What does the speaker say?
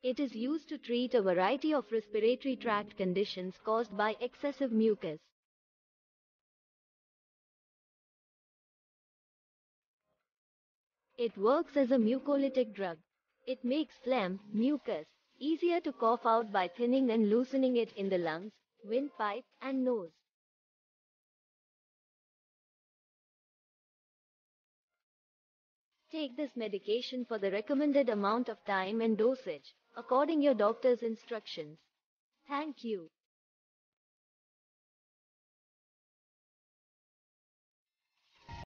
It is used to treat a variety of respiratory tract conditions caused by excessive mucus. It works as a mucolytic drug. It makes phlegm, mucus, easier to cough out by thinning and loosening it in the lungs, windpipe, and nose. Take this medication for the recommended amount of time and dosage, according your doctor's instructions. Thank you.